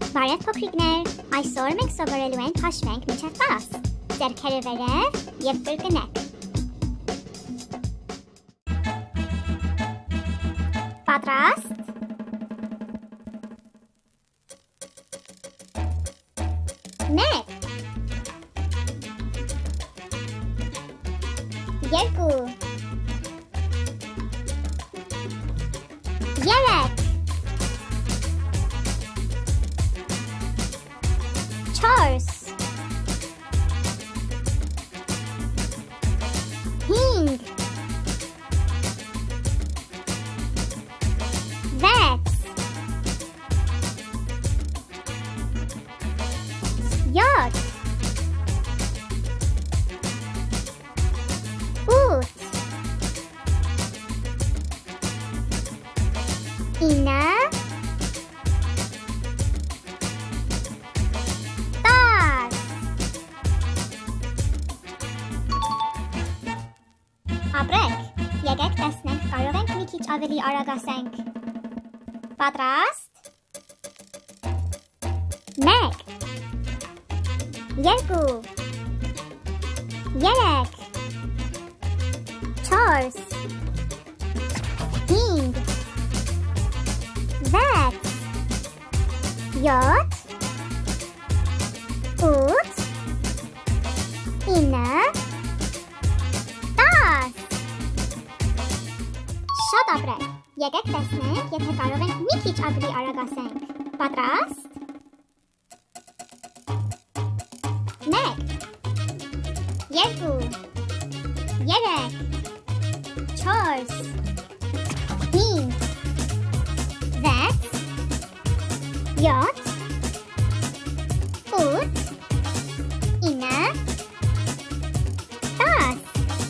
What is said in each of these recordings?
Բարև փոքրիկներ, այսօր մենք սովորելու ենք հաշվենք մինչև 10, ձեռքերը վերև և կրկնեք։ Պատրաստ։ Մեկ, երկու, երեք, չորս, հինգ, վեց, յոթ, ութ, ինը, 10։ Ապրեք, եկեք տեսնենք, կարող ենք մի քիչ ավելի արագ ասենք։ Պատրաստ։ Մեկ, երկու, երեք, չորս, հինգ, վեց, յոթ, ութ, ինը, 10։ Շատ ապրեք, եկեք տեսնենք, եթե կարող ենք մի քիչ ավելի արագ ասենք։ Պատրաստ։ Մեկ, երկու, երեք, չորս, հինգ, վեց, յոթ, ութ, ինը, 10։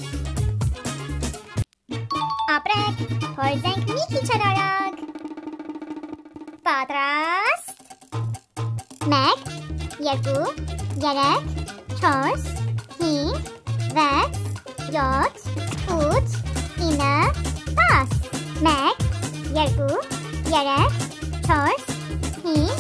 Ապրեք, փորձենք մի քիչ արագ։ Պատրաստ։ Մեկ, երկու, երեք, չորս, հինգ, վեց, յոթ, ութ, ինը, 10։ Մեկ, երկու, երեք, չորս, հինգ,